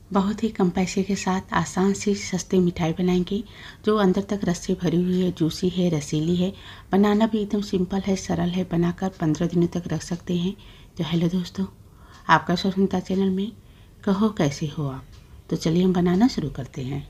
बहुत ही कम पैसे के साथ आसान सी सस्ती मिठाई बनाएंगे जो अंदर तक रस से भरी हुई है, जूसी है, रसीली है। बनाना भी एकदम सिंपल है, सरल है। बनाकर 15 दिनों तक रख सकते हैं। तो हेलो दोस्तों, आपका स्वतंत्रता चैनल में कहो कैसे हो आप। तो चलिए हम बनाना शुरू करते हैं।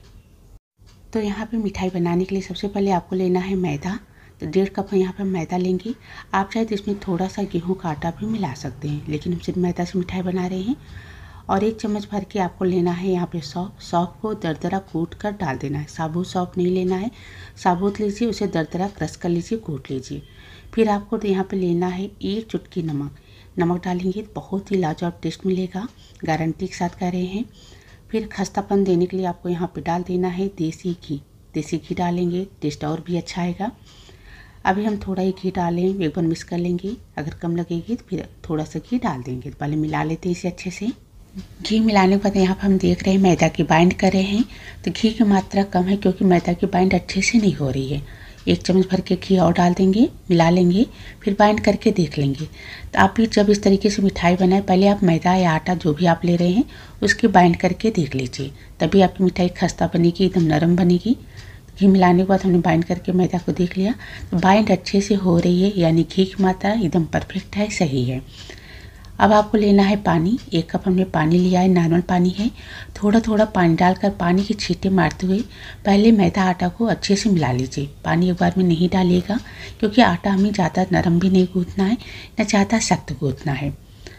तो यहाँ पे मिठाई बनाने के लिए सबसे पहले आपको लेना है मैदा। तो 1.5 कप यहाँ पर मैदा लेंगे। आप चाहे तो इसमें थोड़ा सा गेहूँ का आटा भी मिला सकते हैं, लेकिन हम सिर्फ मैदा से मिठाई बना रहे हैं। और 1 चम्मच भर के आपको लेना है यहाँ पे सौंफ। सौंफ को दरदरा कूट कर डाल देना है, साबुत सौंफ नहीं लेना है। साबुत लीजिए, उसे दरदरा क्रश कर लीजिए, कूट लीजिए। फिर आपको यहाँ पे लेना है 1 चुटकी नमक। नमक डालेंगे तो बहुत ही लाजवाब टेस्ट मिलेगा, गारंटी के साथ कह रहे हैं। फिर खस्तापन देने के लिए आपको यहाँ पे डाल देना है देसी घी। देसी घी डालेंगे टेस्ट और भी अच्छा आएगा। अभी हम थोड़ा ही घी डालें, एक बार मिक्स कर लेंगे। अगर कम लगेगी तो फिर थोड़ा सा घी डाल देंगे। पहले मिला लेते हैं इसे अच्छे से। घी मिलाने के बाद यहाँ पर हम देख रहे हैं मैदा की बाइंड कर रहे हैं। तो घी की मात्रा कम है क्योंकि मैदा की बाइंड अच्छे से नहीं हो रही है। 1 चम्मच भर के घी और डाल देंगे, मिला लेंगे, फिर बाइंड करके देख लेंगे। तो आप भी जब इस तरीके से मिठाई बनाए, पहले आप मैदा या आटा जो भी आप ले रहे हैं उसकी बाइंड करके देख लीजिए, तभी आपकी मिठाई खस्ता बनेगी, एकदम नरम बनेगी। घी मिलाने के बाद हमने बाइंड करके मैदा को देख लिया, तो बाइंड अच्छे से हो रही है, यानी घी की मात्रा एकदम परफेक्ट है, सही है। अब आपको लेना है पानी। 1 कप हमने पानी लिया है, नॉर्मल पानी है। थोड़ा थोड़ा पानी डालकर पानी की छींटे मारते हुए पहले मैदा आटा को अच्छे से मिला लीजिए। पानी एक बार में नहीं डालिएगा क्योंकि आटा हमें ज़्यादा नरम भी नहीं गूँथना है, न ज़्यादा सख्त गूँथना है।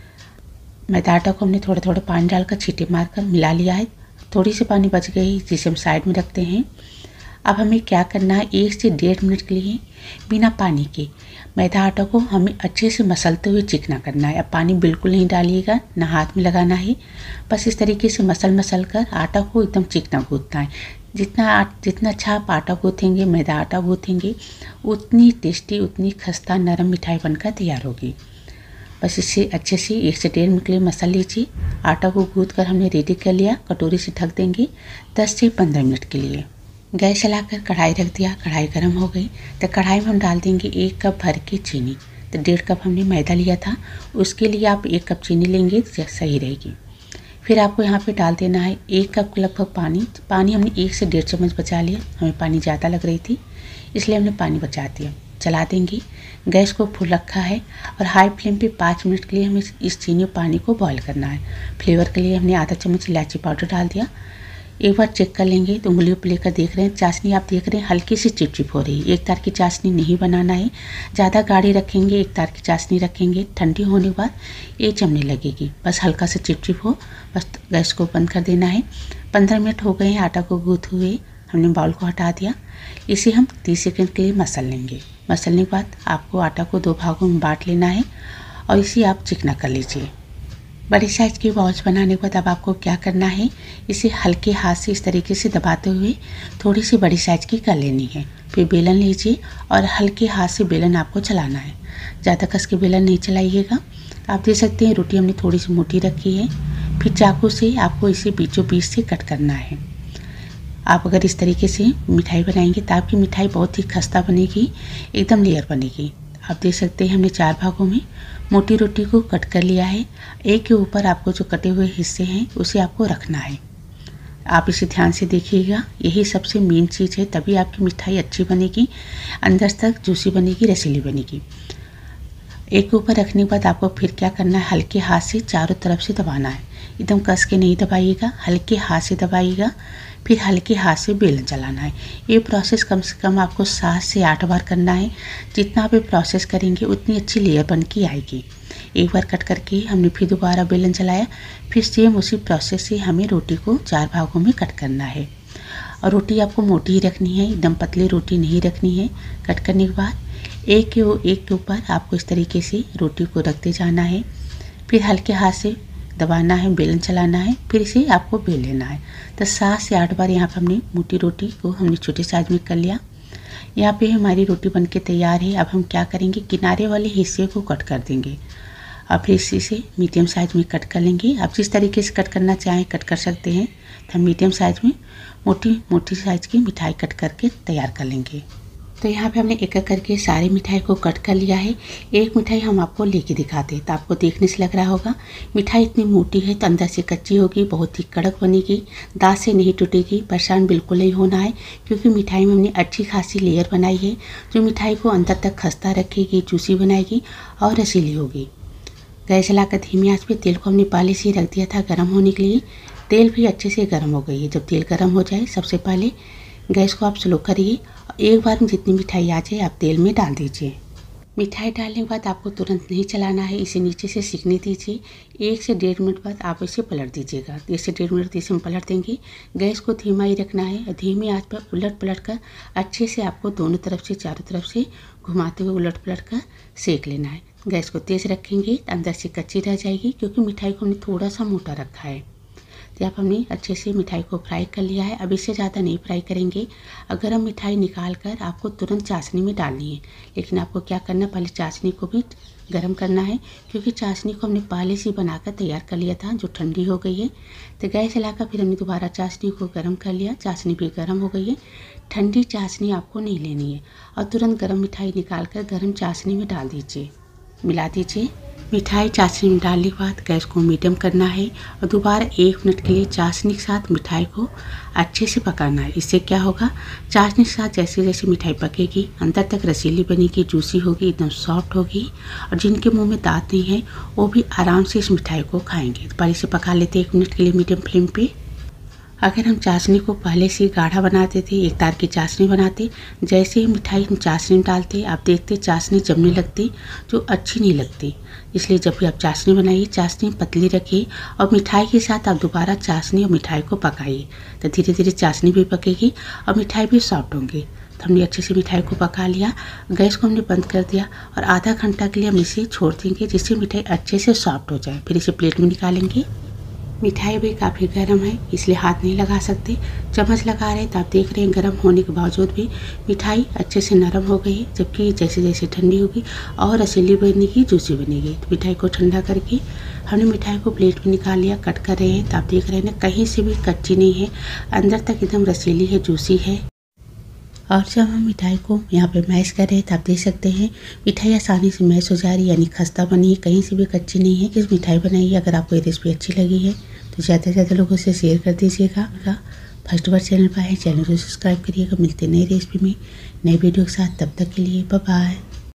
मैदा आटा को हमने थोड़ा थोड़ा पानी डालकर छींटे मारकर मिला लिया है। थोड़ी सी पानी बच गई जिसे हम साइड में रखते हैं। अब हमें क्या करना है, 1 से 1.5 मिनट के लिए बिना पानी के मैदा आटा को हमें अच्छे से मसलते हुए चिकना करना है। अब पानी बिल्कुल नहीं डालिएगा, ना हाथ में लगाना है। बस इस तरीके से मसल कर आटा को एकदम चिकना गूँथना है। जितना अच्छा आप आटा गूँथेंगे, मैदा आटा गूँथेंगे, उतनी टेस्टी, उतनी खस्ता नरम मिठाई बनकर तैयार होगी। बस इसे अच्छे से 1 से 1.5 मिनट के लिए मसल लीजिए। आटा को गूँथ कर हमने रेडी कर लिया। कटोरी से ढक देंगे 10 से 15 मिनट के लिए। गैस चलाकर कढ़ाई रख दिया। कढ़ाई गर्म हो गई तो कढ़ाई में हम डाल देंगे 1 कप भर के चीनी। तो 1.5 कप हमने मैदा लिया था, उसके लिए आप 1 कप चीनी लेंगे तो सही रहेगी। फिर आपको यहाँ पे डाल देना है 1 कप के लगभग पानी। पानी हमने 1 से 1.5 चम्मच बचा लिया, हमें पानी ज़्यादा लग रही थी इसलिए हमने पानी बचा दिया। चला देंगे। गैस को फुल रखा है और हाई फ्लेम पे 5 मिनट के लिए हमें इस चीनी पानी को बॉईल करना है। फ्लेवर के लिए हमने आधा चम्मच इलायची पाउडर डाल दिया। एक बार चेक कर लेंगे तो उंगलियों पर लेकर देख रहे हैं, चाशनी आप देख रहे हैं हल्की सी चिपचिप हो रही है। एक तार की चाशनी नहीं बनाना है, ज़्यादा गाढ़ी रखेंगे, एक तार की चाशनी रखेंगे, ठंडी होने के बाद ये जमने लगेगी। बस हल्का सा चिपचिप हो, बस गैस को बंद कर देना है। 15 मिनट हो गए हैं आटा को गूँथे हुए, हमने बाउल को हटा दिया। इसे हम 30 सेकेंड के लिए मसल लेंगे। मसलने के बाद आपको आटा को 2 भागों में बांट लेना है और इसे आप चिकना कर लीजिए। बड़ी साइज़ की बॉल्स बनाने के बाद अब आपको क्या करना है, इसे हल्के हाथ से इस तरीके से दबाते हुए थोड़ी सी बड़ी साइज़ की कर लेनी है। फिर बेलन लीजिए और हल्के हाथ से बेलन आपको चलाना है, ज़्यादा कस के बेलन नहीं चलाइएगा। आप देख सकते हैं रोटी हमने थोड़ी सी मोटी रखी है। फिर चाकू से आपको इसे बीचों बीच से कट करना है। आप अगर इस तरीके से मिठाई बनाएंगे तो आपकी मिठाई बहुत ही खस्ता बनेगी, एकदम लेयर बनेगी। आप देख सकते हैं हमने 4 भागों में मोटी रोटी को कट कर लिया है। एक के ऊपर आपको जो कटे हुए हिस्से हैं उसे आपको रखना है। आप इसे ध्यान से देखिएगा, यही सबसे मेन चीज़ है, तभी आपकी मिठाई अच्छी बनेगी, अंदर तक जूसी बनेगी, रसीली बनेगी। एक के ऊपर रखने के बाद आपको फिर क्या करना है, हल्के हाथ से चारों तरफ से दबाना है। एकदम कस के नहीं दबाइएगा, हल्के हाथ से दबाइएगा। फिर हल्के हाथ से बेलन चलाना है। ये प्रोसेस कम से कम आपको 7 से 8 बार करना है। जितना आप ये प्रोसेस करेंगे उतनी अच्छी लेयर बन के आएगी। एक बार कट करके हमने फिर दोबारा बेलन चलाया। फिर सेम उसी प्रोसेस से हमें रोटी को 4 भागों में कट करना है। और रोटी आपको मोटी ही रखनी है, एकदम पतली रोटी नहीं रखनी है। कट करने के बाद एक के ऊपर आपको इस तरीके से रोटी को रखते जाना है। फिर हल्के हाथ से दबाना है, बेलन चलाना है, फिर इसे आपको बेल लेना है। तो 7 से 8 बार यहाँ पर हमने मोटी रोटी को हमने छोटे साइज में कर लिया। यहाँ पे हमारी रोटी बनके तैयार है। अब हम क्या करेंगे, किनारे वाले हिस्से को कट कर देंगे। अब फिर इसे मीडियम साइज में कट कर लेंगे। आप जिस तरीके से कट करना चाहें कट कर सकते हैं। तो हम मीडियम साइज में मोटी साइज की मिठाई कट करके तैयार कर लेंगे। तो यहाँ पे हमने एक एक करके सारी मिठाई को कट कर लिया है। एक मिठाई हम आपको लेके दिखाते हैं, तो आपको देखने से लग रहा होगा मिठाई इतनी मोटी है तो अंदर से कच्ची होगी, बहुत ही कड़क बनेगी, दांत से नहीं टूटेगी। परेशान बिल्कुल नहीं होना है, क्योंकि मिठाई में हमने अच्छी खासी लेयर बनाई है जो मिठाई को अंदर तक खस्ता रखेगी, जूसी बनाएगी और रसीली होगी। गैस जलाकर धीमी आंच पे तेल को हमने पहले से ही रख दिया था गर्म होने के लिए। तेल भी अच्छे से गर्म हो गई है। जब तेल गर्म हो जाए सबसे पहले गैस को आप स्लो करिए। एक बार में जितनी मिठाई आ जाए आप तेल में डाल दीजिए। मिठाई डालने के बाद आपको तुरंत नहीं चलाना है, इसे नीचे से सीखने दीजिए। 1 से 1.5 मिनट बाद आप इसे पलट दीजिएगा। 1 से 1.5 मिनट इसे हम पलट देंगे। गैस को धीमा ही रखना है। धीमी आंच पर उलट पलट कर अच्छे से आपको दोनों तरफ से, चारों तरफ से घुमाते हुए उलट पलट कर सेक लेना है। गैस को तेज़ रखेंगे, अंदर से कच्ची रह जाएगी, क्योंकि मिठाई को हमने थोड़ा सा मोटा रखा है। तो अब हमने अच्छे से मिठाई को फ्राई कर लिया है। अब इससे ज़्यादा नहीं फ्राई करेंगे। अगर हम मिठाई निकाल कर आपको तुरंत चाशनी में डालनी है, लेकिन आपको क्या करना, पहले चाशनी को भी गर्म करना है, क्योंकि चाशनी को हमने पहले से बनाकर तैयार कर लिया था जो ठंडी हो गई है। तो गैस जलाकर फिर हमने दोबारा चाशनी को गर्म कर लिया। चाशनी भी गर्म हो गई है। ठंडी चाशनी आपको नहीं लेनी है और तुरंत गर्म मिठाई निकाल कर गर्म चाशनी में डाल दीजिए, मिला दीजिए। मिठाई चाशनी में डालने के बाद गैस को मीडियम करना है और दोबारा 1 मिनट के लिए चाशनी के साथ मिठाई को अच्छे से पकाना है। इससे क्या होगा, चाशनी के साथ जैसे जैसे मिठाई पकेगी अंदर तक रसीली बनेगी, जूसी होगी, एकदम सॉफ्ट होगी और जिनके मुंह में दांत नहीं है वो भी आराम से इस मिठाई को खाएंगे। तो पहले से पका लेते 1 मिनट के लिए मीडियम फ्लेम पे। अगर हम चाशनी को पहले से गाढ़ा बनाते थे, एक तार की चाशनी बनाते, जैसे ही मिठाई हम चाशनी में डालते आप देखते चाशनी जमने लगती, जो अच्छी नहीं लगती। इसलिए जब भी आप चाशनी बनाइए चाशनी पतली रखिए और मिठाई के साथ आप दोबारा चाशनी और मिठाई को पकाइए, तो धीरे धीरे चाशनी भी पकेगी और मिठाई भी सॉफ्ट होंगी। तो हमने अच्छे से मिठाई को पका लिया। गैस को हमने बंद कर दिया और आधा घंटा के लिए हम इसे छोड़ देंगे, जिससे मिठाई अच्छे से सॉफ्ट हो जाए। फिर इसे प्लेट में निकालेंगे। मिठाई भी काफ़ी गर्म है, इसलिए हाथ नहीं लगा सकते, चम्मच लगा रहे हैं। तो आप देख रहे हैं गर्म होने के बावजूद भी मिठाई अच्छे से नरम हो गई है, जबकि जैसे जैसे ठंडी होगी और रसीली बनेगी, जूसी बनेगी। तो मिठाई को ठंडा करके हमने मिठाई को प्लेट में निकाल लिया, कट कर रहे हैं। तो आप देख रहे हैं ना, कहीं से भी कच्ची नहीं है, अंदर तक एकदम रसीली है, जूसी है। और जब हम मिठाई को यहाँ पे मैश कर रहे हैं तो आप देख सकते हैं मिठाई आसानी से मैश हो जा रही है, यानी खस्ता बनी है, कहीं से भी कच्ची नहीं है कि मिठाई बनाई है। अगर आपको ये रेसिपी अच्छी लगी है तो ज़्यादा से ज़्यादा लोगों से शेयर कर दीजिएगा। फर्स्ट बार चैनल पर आए, चैनल को सब्सक्राइब करिएगा। मिलते नई रेसिपी में, नई वीडियो के साथ। तब तक के लिए बाय बाय।